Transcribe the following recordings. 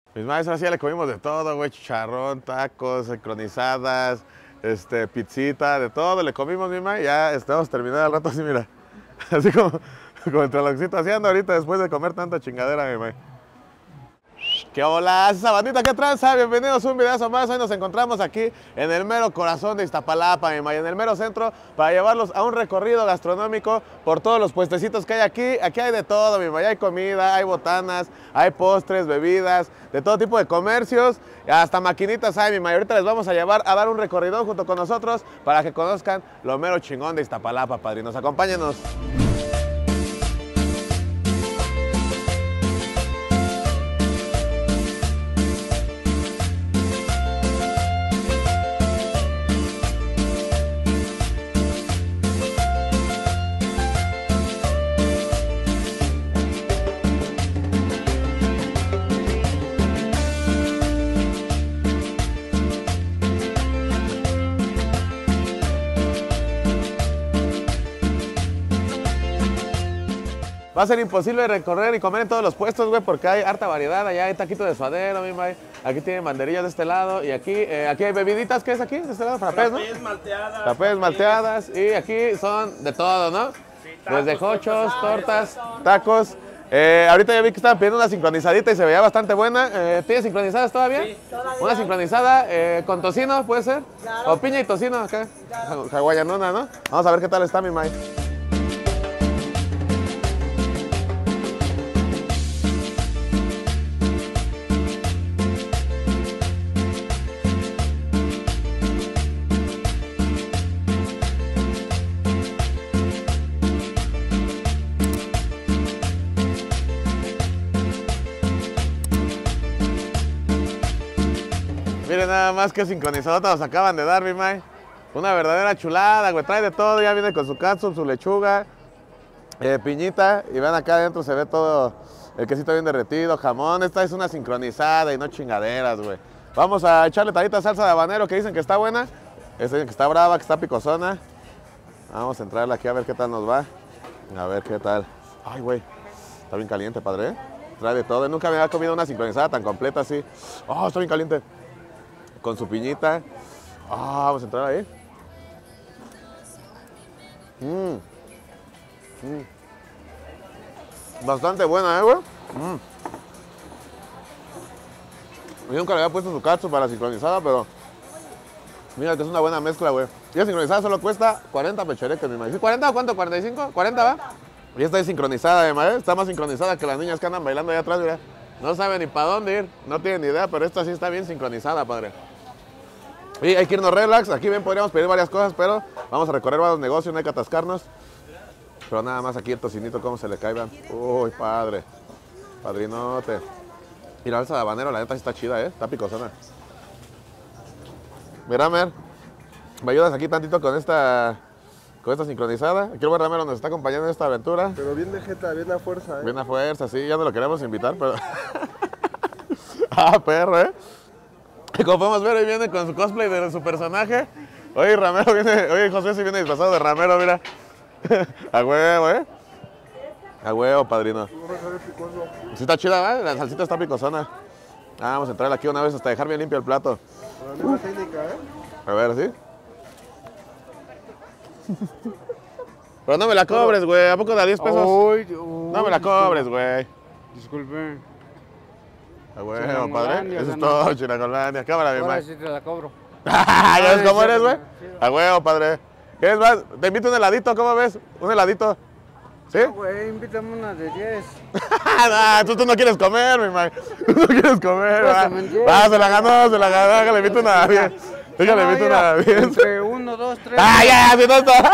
Mis maestros así ya le comimos de todo, güey, chicharrón, tacos, sincronizadas, pizzita, de todo le comimos, mi ma, ya estamos terminando al rato así, mira, así como el traloncito haciendo ahorita después de comer tanta chingadera, mi ma. ¿Qué hola? Esa bandita, ¿qué tranza? Bienvenidos a un videazo más. Hoy nos encontramos aquí en el mero corazón de Iztapalapa, mi ma, en el mero centro, para llevarlos a un recorrido gastronómico por todos los puestecitos que hay aquí. Aquí hay de todo, mi ma, hay comida, hay botanas, hay postres, bebidas, de todo tipo de comercios, hasta maquinitas hay, mi ma. Y ahorita les vamos a llevar a dar un recorrido junto con nosotros para que conozcan lo mero chingón de Iztapalapa, padrinos. Acompáñenos. Va a ser imposible recorrer y comer en todos los puestos, güey, porque hay harta variedad. Allá hay taquito de suadero, mi may. Aquí tienen banderillas de este lado. Y aquí hay bebiditas. ¿Qué es aquí? De este lado, frappés, ¿no? Frappés, malteadas. Frappés, malteadas. Y aquí son de todo, ¿no? Sí, tacos, desde hochos, tortas, tortas, tacos. Ahorita ya vi que estaban pidiendo una sincronizadita y se veía bastante buena. ¿Tienes sincronizadas todavía? Sí. Una sincronizada con tocino, ¿puede ser? Claro. O piña y tocino acá. Hawaianona, ¿no? Vamos a ver qué tal está, mi may. Miren nada más que sincronizado nos acaban de dar, mi may. Una verdadera chulada, güey. Trae de todo, ya viene con su catsup, su lechuga, piñita. Y vean acá adentro se ve todo el quesito bien derretido, jamón. Esta es una sincronizada y no chingaderas, güey. Vamos a echarle tantita salsa de habanero que dicen que está buena. Dicen que está brava, que está picosona. Vamos a entrarle aquí a ver qué tal nos va. A ver qué tal. Ay, güey. Está bien caliente, padre. Trae de todo. Nunca me había comido una sincronizada tan completa así. Oh, está bien caliente. Con su piñita. Ah, vamos a entrar ahí. Bastante buena, güey. Yo nunca le había puesto su catsup para la sincronizada, pero mira que es una buena mezcla, güey. Y la sincronizada solo cuesta 40 pechereques, mi madre. ¿Sí, 40 o cuánto? ¿45? ¿40 va? Y esta es sincronizada, mi madre. Está más sincronizada que las niñas que andan bailando allá atrás, mira. No saben ni para dónde ir, no tienen ni idea, pero esta sí está bien sincronizada, padre. Y hay que irnos relax. Aquí bien podríamos pedir varias cosas, pero vamos a recorrer varios negocios, no hay que atascarnos. Pero nada más aquí el tocinito, cómo se le caigan. Uy, padre. Padrinote. Mira, la salsa de habanero, la neta sí está chida, está picosona. Mira, Mer, ¿me ayudas aquí tantito con esta sincronizada? Aquí el buen Ramiro nos está acompañando en esta aventura. Pero bien de jeta, bien a fuerza, Bien a fuerza, sí, ya no lo queremos invitar, pero... Ah, perro, Como podemos ver, hoy viene con su cosplay de su personaje. Hoy Ramiro viene, hoy José sí viene disfrazado de Ramiro, mira. A huevo, A huevo, padrino. Sí está chida, ¿verdad? La salsita está picosona. Ah, vamos a entrar aquí una vez hasta dejar bien limpio el plato. La misma técnica, A ver, ¿sí? Pero no me la cobres, güey. ¿A poco da 10 pesos? No me la cobres, güey. Disculpe. A huevo, padre. Chilangolandia, Eso es no. todo, Chilangolandia. Cámara, mi Ahora man. sí te la cobro. ¿Ya ves cómo sí, eres, güey? sí. A huevo, padre. ¿Quieres más? Te invito un heladito, ¿cómo ves? Un heladito. ¿Sí? Güey, invítame una de 10. Nah, tú no quieres comer, mi man. Tú no quieres comer, Pues, ¿verdad? ¿me entiendes? Ah, se la ganó, Déjale, invito una bien. Déjale, invito una bien. Entre 1, 2, 3. ¡Ah, ya! ¡Si no está!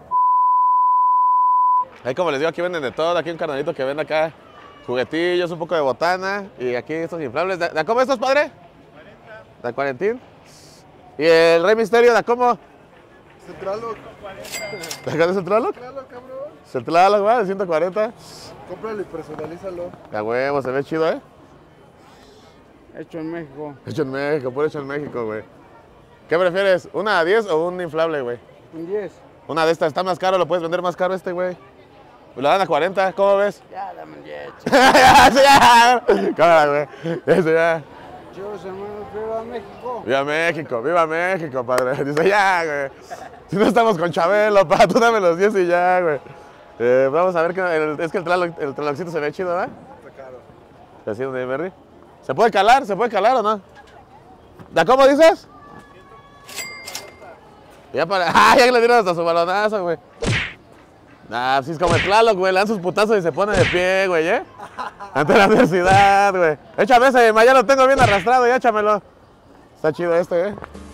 Ahí, como les digo, aquí venden de todo. Aquí un carnalito que vende acá juguetillos, un poco de botana. Y aquí estos inflables. ¿De cómo estos, padre? 40. ¿De 40? ¿Y el Rey Misterio, de cómo? Centralo, ¿De acá de Centraloc? cabrón. Centraloc, ¿va? De 140. Cómpralo y personalízalo. A huevo, se ve chido, Hecho en México. Hecho en México, puro hecho en México, güey. ¿Qué prefieres? ¿Una a 10 o un inflable, güey? Un 10. Una de estas está más caro, lo puedes vender más caro güey. La dan a 40, ¿cómo ves? Ya, dame el 10. Ya, sí, ya. Cámara, güey. Eso ya. Chivos, hermanos, viva México. Viva México, padre. Dice, ya, güey. Si no estamos con Chabelo, pa, tú dame los 10 y ya, güey. Vamos a ver, es que el Tlalocito se ve chido, ¿verdad? Está caro. Así donde Berry. ¿Se puede calar o no? ¿Da cómo dices? Ya para. ¡Ah! Ya le dieron hasta su balonazo, güey. Nah, si es como el Tlaloc, güey. Le dan sus putazos y se pone de pie, güey, ¿eh? Ante la adversidad, güey. Échame ese, ya lo tengo bien arrastrado, ya échamelo. Está chido este, ¿eh?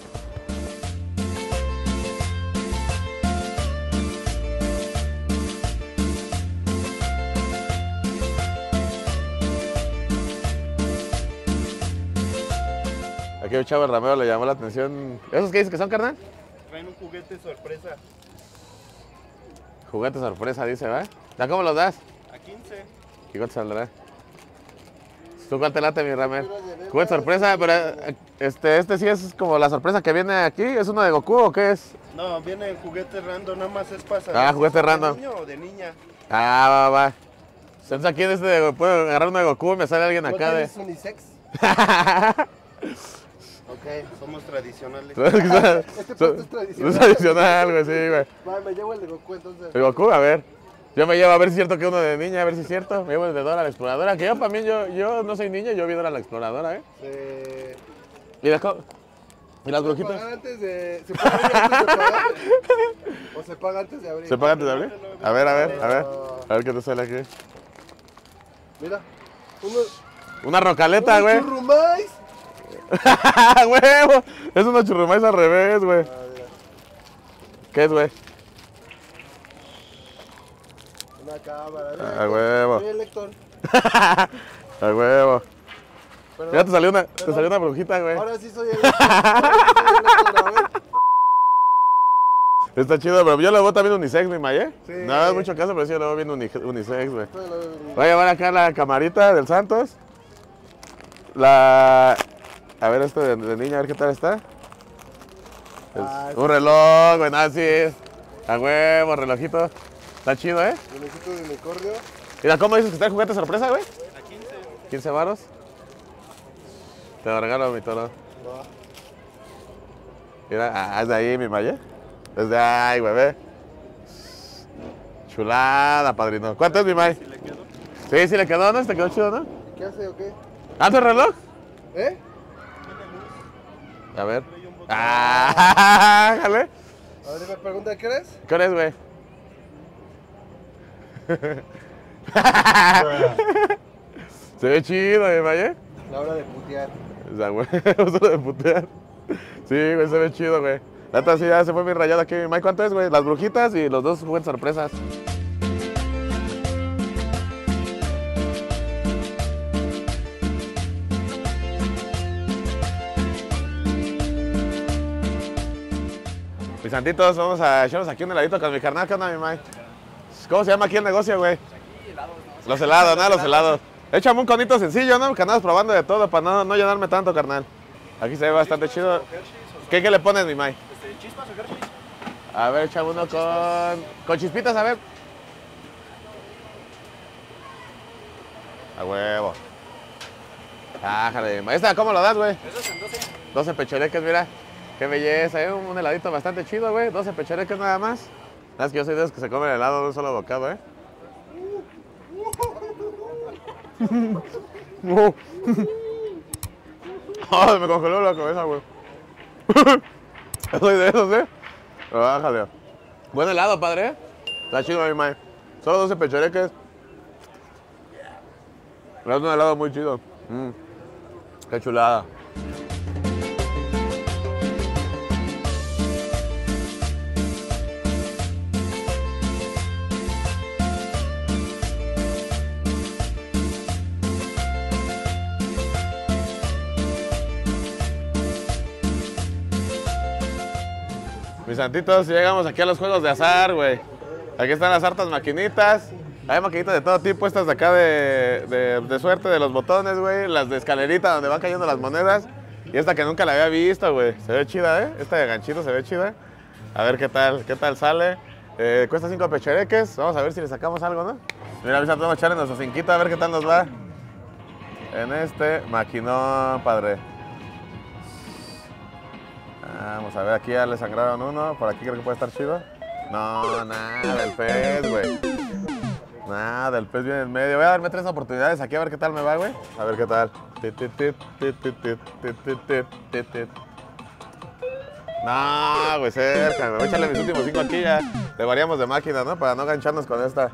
Aquí el chavo Ramiro le llamó la atención. ¿Esos qué dices que son, carnal? Traen un juguete sorpresa. Juguete sorpresa, dice, ¿verdad? ¿Ya cómo los das? A 15. ¿Y cuánto saldrá? ¿Tú cuál te late, mi Ramel? Juguete sorpresa, pero este sí es como la sorpresa que viene aquí. ¿Es uno de Goku o qué es? No, viene en juguete random, nada más es para saber si juguete son random. ¿De niño o de niña? Va. Entonces aquí puedo agarrar uno de Goku y me sale alguien ¿No acá de... tienes unisex? Ok, somos tradicionales. Este puesto es tradicional. Es tradicional, güey, sí, güey. Va, me llevo el de Goku entonces. El Goku, a ver. Yo me llevo a ver si es cierto que uno de niña, a ver si es cierto. Me llevo el de Dora la Exploradora, que yo para mí, yo no soy niña, yo vi Dora la Exploradora, ¿eh? ¿Y las brujitas? ¿Se paga antes de pagar? ¿O se paga antes de abrir? ¿Se paga antes de abrir? A ver. A ver qué te sale aquí. Mira, Una rocaleta, güey. churrumais. ¡Huevo! Es unos churrumais al revés, güey. ¿Qué es, güey? Una cámara. A huevo. Soy el lector. A huevo. Pero Ya te salió una brujita, güey. ahora sí soy el lector. A ver. Está chido, pero yo le voy también unisex, mi Maye. Sí. No es mucho caso, pero sí le voy viendo unisex, güey. Todo lo- Voy a llevar acá la camarita del Santos. A ver, de niña, a ver qué tal está. Un reloj, güey, nada, sí. A huevo, relojito. Está chido, ¿eh? Relojito de unicornio. Mira, ¿cómo dices que está el juguete sorpresa, güey? A 15. 15 varos. Te lo regalo, mi toro. Va. Mira, es de ahí, mi Maye. Es de ahí, güey, ve. Chulada, padrino. ¿Cuánto es, mi May? ¿Sí le quedó? Sí le quedó, ¿no? ¿Te quedó chido, no? ¿Qué hace o qué? ¿Antes el reloj? ¿Eh? A ver. Jale. A ver, me pregunta, ¿qué eres? ¿Qué hora es, güey? Se ve chido, mi Maye. La hora de putear. O sea, güey, solo de putear. Sí, güey, se ve chido, güey. La neta, sí, ya se fue mi rayado aquí. Mike, ¿cuánto es, güey? Las brujitas y los dos juguetes sorpresas. Mis santitos, vamos a echarnos aquí un heladito con mi carnal. ¿Qué onda, mi Mike? ¿Cómo se llama aquí el negocio, güey? Los helados, ¿no? Los helados. Échame un conito sencillo, ¿no? Que andamos probando de todo para no llenarme tanto, carnal. Aquí se ve bastante chido. ¿Qué le pones, mi May? ¿Chispas o Hershey's? A ver, échame uno con chispitas, a ver. A huevo. Ájale, mi ¿Esta cómo lo das, güey? Esos en 12. 12 pechoreques, mira. Qué belleza, ¿eh? Un heladito bastante chido, güey. 12 pechoreques nada más. Nada más que yo soy de los que se comen el helado de un solo bocado, ¿eh? Ay, me congeló la cabeza, güey. Soy de esos, ¿eh? Pero bájale. Buen helado, padre, ¿eh? Está chido, mi mae. Solo 12 pechoreques. Es un helado muy chido. Qué chulada. Mis santitos, llegamos aquí a los juegos de azar, güey. Aquí están las hartas maquinitas. Hay maquinitas de todo tipo, estas de acá de suerte, de los botones, güey. Las de escalerita donde van cayendo las monedas. Y esta que nunca la había visto, güey. Se ve chida, ¿eh? Esta de ganchito se ve chida. A ver qué tal sale. Cuesta 5 pechereques. Vamos a ver si le sacamos algo, ¿no? Mira, ahorita vamos a echarle nuestro cinquito a ver qué tal nos va. En este maquinón, padre. Vamos a ver, aquí ya le sangraron uno. Por aquí creo que puede estar chido. No, nada del pez, güey. Nada, el pez viene en medio. Voy a darme 3 oportunidades aquí a ver qué tal me va, güey. A ver qué tal. No, güey, cerca. Me voy a echarle mis últimos 5 aquí ya. Le variamos de máquina, ¿no? Para no engancharnos con esta.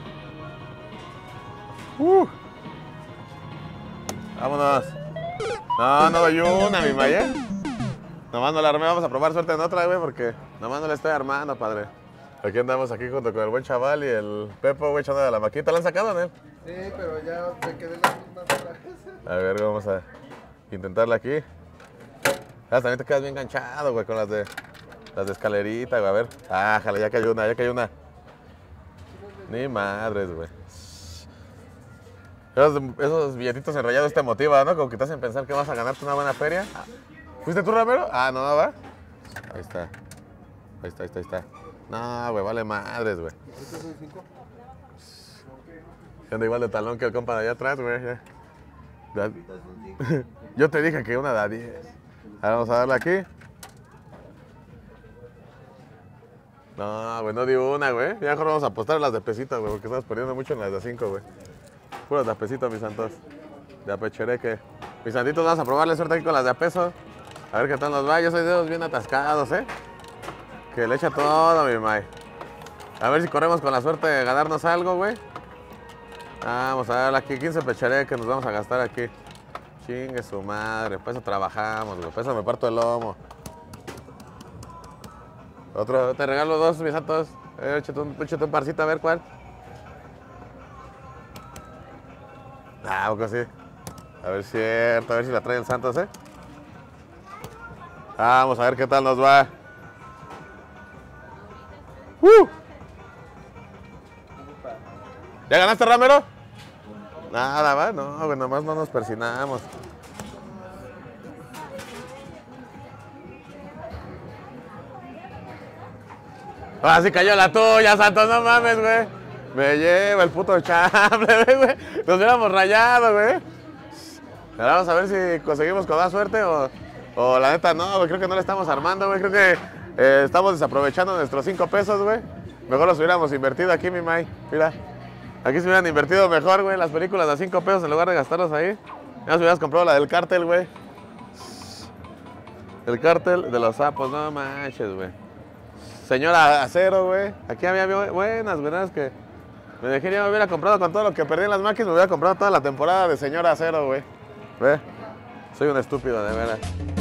Vámonos. No, no doy una, mi Maya. Nomás no la armé. Vamos a probar suerte en otra, güey, porque nomás no la estoy armando, padre. Aquí andamos aquí junto con el buen chaval y el Pepo, güey, echando de la maquita. ¿La han sacado, no? Sí, pero ya me quedé las mismas otra vez. A ver, vamos a intentarla aquí. También te quedas bien enganchado, güey, con las de escalerita, güey. A ver. Jale, ya cayó una, ya cayó una. Ni madres, güey. Esos billetitos enrollados te motivan, ¿no? Como que te hacen pensar que vas a ganarte una buena feria. ¿Fuiste tú, Ramiro? No, va. Ahí está. Ahí está. No, güey, vale madres, güey. ¿Estos son 5? Anda igual de talón que el compa de allá atrás, güey. Yo te dije que una da 10. Ahora vamos a darle aquí. No, güey, no di una, güey. Ya mejor vamos a apostar a las de pesito, güey, porque estamos perdiendo mucho en las de 5, güey. Puros de a pesito, mis santos. De a pechereque. Mis santitos, vamos a probarle suerte aquí con las de a peso. A ver qué tal nos va. Yo soy de dedos bien atascados, ¿eh? Que le echa todo, mi May. A ver si corremos con la suerte de ganarnos algo, güey. Vamos a darle aquí 15 pechereques nos vamos a gastar aquí. Chingue su madre, para eso trabajamos, güey. Para eso me parto el lomo. Otro, te regalo 2, mis santos. Échate un parcito a ver cuál. Poco sí. A ver si cierto, a ver si la trae el Santos, ¿eh? Vamos a ver qué tal nos va. ¿Ya ganaste, Ramiro? Nada, va, no, güey, nomás no nos persinamos. Ahora sí cayó la tuya, Santos, no mames, güey. Me lleva el puto chamble, güey. Nos hubiéramos rayado, güey. Ahora vamos a ver si conseguimos con más suerte o la neta no, güey. Creo que no le estamos armando, güey. Creo que estamos desaprovechando nuestros 5 pesos, güey. Mejor los hubiéramos invertido aquí, mi May. Mira. Aquí se hubieran invertido mejor, güey, las películas a 5 pesos en lugar de gastarlos ahí. Ya nos hubieras comprado la del cártel, güey. El cártel de los sapos, no manches, güey. Señora Acero, güey. Aquí había buenas, buenas que me dejé, ya me hubiera comprado con todo lo que perdí en las máquinas, me hubiera comprado toda la temporada de Señora Acero, güey. Ve, soy un estúpido, de veras.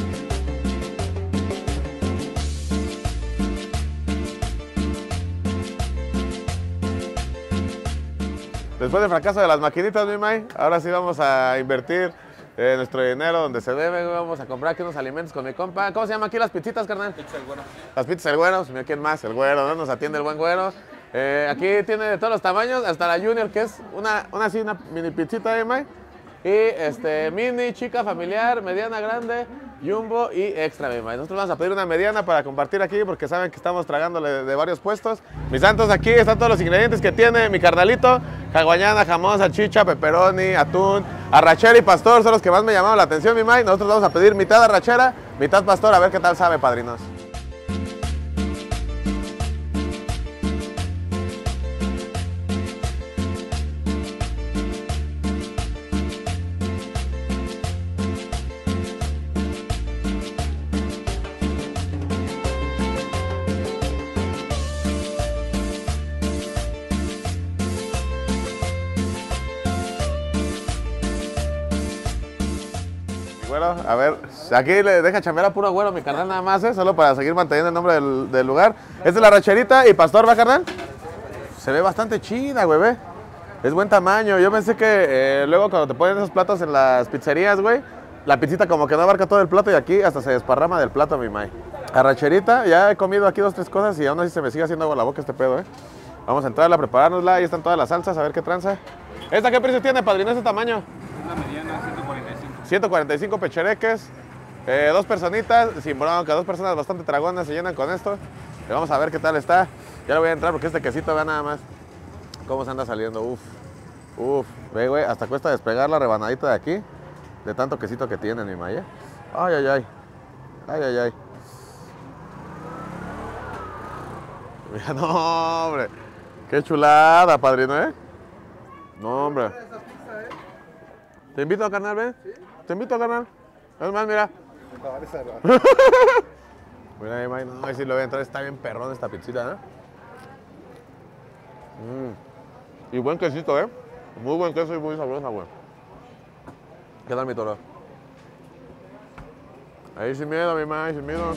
Después del fracaso de las maquinitas, mi May, ahora sí vamos a invertir nuestro dinero donde se debe, güey. Vamos a comprar aquí unos alimentos con mi compa. ¿Cómo se llama aquí las pizzitas, carnal? Pizza El Güero. Las pizzas El Güero. Mira, ¿quién más? El Güero, ¿no? Nos atiende el buen Güero. Aquí tiene de todos los tamaños, hasta la Junior, que es una mini pizzita, ¿eh, May? Y mini, chica, familiar, mediana, grande, jumbo y extra, mi May. Nosotros vamos a pedir una mediana para compartir aquí porque saben que estamos tragándole de varios puestos. Mis santos, aquí están todos los ingredientes que tiene mi carnalito. Hawaiana, jamón, salchicha, pepperoni, atún, arrachera y pastor son los que más me llamaron la atención, mi May. Nosotros vamos a pedir mitad arrachera, mitad pastor, a ver qué tal sabe, padrinos. Güero, a ver, aquí le deja chambear a puro güero mi carnal nada más, solo para seguir manteniendo el nombre del lugar. Esta es la racherita y pastor, ¿va, carnal? Se ve bastante chida, güey, ve. Es buen tamaño. Yo pensé que luego cuando te ponen esos platos en las pizzerías, güey, la pizzita como que no abarca todo el plato y aquí hasta se desparrama del plato, mi May. Arracherita, ya he comido aquí 2, 3 cosas y aún así se me sigue haciendo agua la boca este pedo, Vamos a entrarla, a preparárnosla, ahí están todas las salsas, a ver qué tranza. ¿Esta qué precio tiene, padrino, este tamaño? Una mediana, 145. 145 pechereques, 2 personitas, sin bronca, 2 personas bastante tragonas se llenan con esto. Y vamos a ver qué tal está. Ya le voy a entrar porque este quesito, vea nada más cómo se anda saliendo. Uf, uf. Ve, güey, hasta cuesta despegar la rebanadita de aquí. De tanto quesito que tiene, mi Maya. Ay, ay, ay. Ay, ay, ay. Mira, no, hombre. Qué chulada, padrino, ¿eh? No, hombre. Te invito, carnal, ven. Te invito, carnal. Es más, mira. Mira, ahí, May. No, ahí sí lo voy a entrar. Está bien perrón esta pizzita, ¿eh? Y buen quesito, ¿eh? Muy buen queso y muy sabrosa, güey. ¿Qué tal, mi toro? Ahí sin miedo, mi May, sin miedo.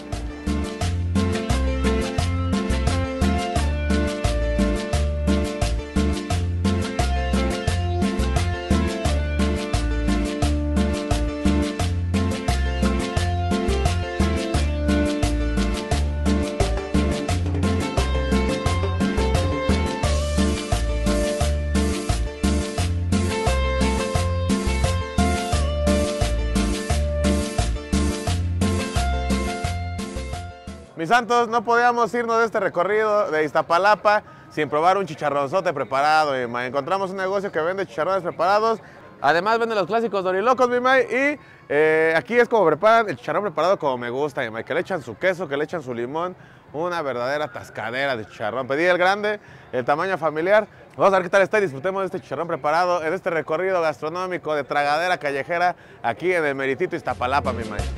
Mis santos, no podíamos irnos de este recorrido de Iztapalapa sin probar un chicharronzote preparado, mi May. Encontramos un negocio que vende chicharrones preparados. Además vende los clásicos dorilocos, mi May. Y aquí es como preparan el chicharrón preparado como me gusta, mi May. Que le echan su queso, que le echan su limón. Una verdadera tascadera de chicharrón. Pedí el grande, el tamaño familiar. Vamos a ver qué tal está y disfrutemos de este chicharrón preparado en este recorrido gastronómico de tragadera callejera aquí en el meritito Iztapalapa, mi May.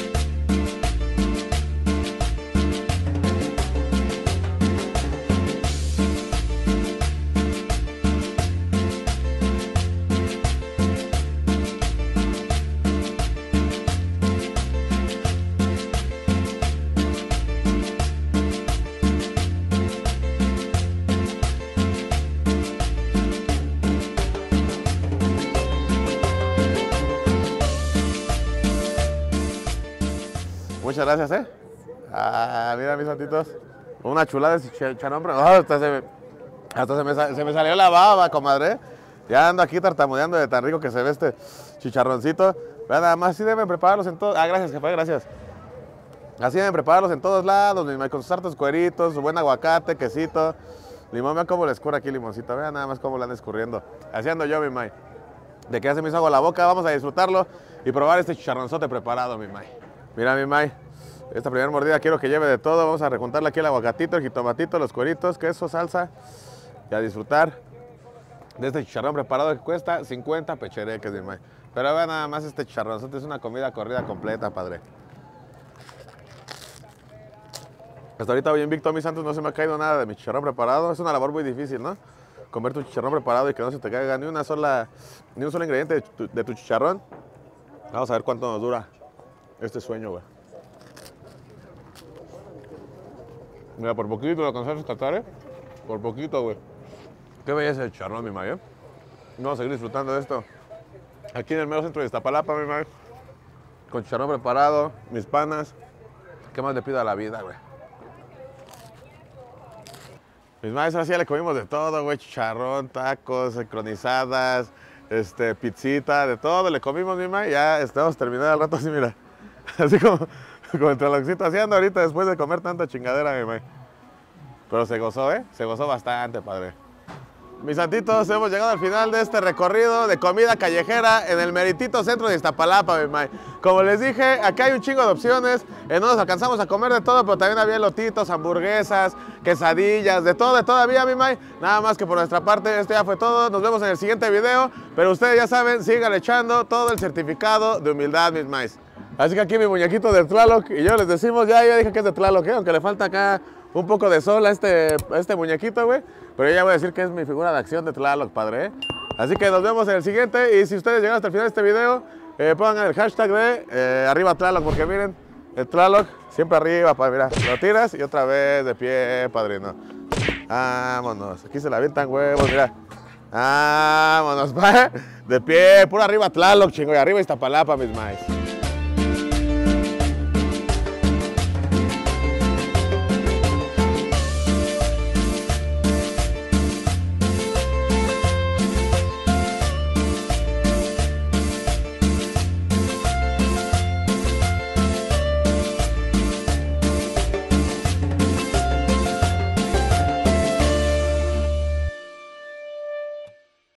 Muchas gracias, ¿eh? Ah, mira, mis santitos. Una chulada de chicharrón. Hasta se me salió la baba, comadre. Ya ando aquí tartamudeando de tan rico que se ve este chicharroncito. Vean, nada más, así deben prepararlos en todos. Ah, gracias, jefe, gracias. Así deben prepararlos en todos lados, mi May, con sus hartos cueritos, su buen aguacate, quesito. Limón, vean cómo le escurre aquí limoncito. Vean nada más cómo le anda escurriendo. Así ando yo, mi May. De que ya se me hizo agua la boca, vamos a disfrutarlo y probar este chicharronzote preparado, mi May. Mira, mi May, esta primera mordida quiero que lleve de todo. Vamos a rejuntarle aquí el aguacatito, el jitomatito, los cueritos, queso, salsa. Y a disfrutar de este chicharrón preparado que cuesta 50 pechereques, mi May. Pero vean nada más este chicharronzote, es una comida corrida completa, padre. Hasta ahorita voy invicto, mis santos, no se me ha caído nada de mi chicharrón preparado. Es una labor muy difícil, ¿no? Comer tu chicharrón preparado y que no se te caiga ni un solo ingrediente de tu chicharrón. Vamos a ver cuánto nos dura este sueño, güey. Mira, por poquito lo alcanzaste a tratar, ¿eh? Por poquito, güey. Qué belleza el chicharrón, mi May, ¿eh? Vamos a seguir disfrutando de esto. Aquí en el mero centro de Iztapalapa, mi May. Con chicharrón preparado, mis panas. ¿Qué más le pido a la vida, güey? Mis May, ahora sí ya le comimos de todo, güey. Chicharrón, tacos, sincronizadas, pizzita, de todo. Le comimos, mi May. Ya estamos terminando al rato así, mira. Así como entre lo que estoy haciendo ahorita después de comer tanta chingadera, mi May. Pero se gozó, ¿eh? Se gozó bastante, padre. Mis santitos, hemos llegado al final de este recorrido de comida callejera en el meritito centro de Iztapalapa, mi May. Como les dije, acá hay un chingo de opciones. No nos alcanzamos a comer de todo, pero también había elotitos, hamburguesas, quesadillas, de todo todavía, mi May. Nada más que por nuestra parte, esto ya fue todo. Nos vemos en el siguiente video. Pero ustedes ya saben, sigan echando todo el certificado de humildad, mis May. Así que aquí mi muñequito de Tlaloc, y yo les decimos, ya dije que es de Tlaloc, aunque le falta acá un poco de sol a este muñequito, güey. Pero yo ya voy a decir que es mi figura de acción de Tlaloc, padre, ¿eh? Así que nos vemos en el siguiente, y si ustedes llegaron hasta el final de este video, pongan el hashtag de arriba Tlaloc, porque miren, el Tlaloc siempre arriba, padre, mira, lo tiras y otra vez de pie, padrino. Vámonos, aquí se la avientan huevos, mira. Vámonos, de pie, puro arriba Tlaloc, chingo, y arriba Iztapalapa, mis maes.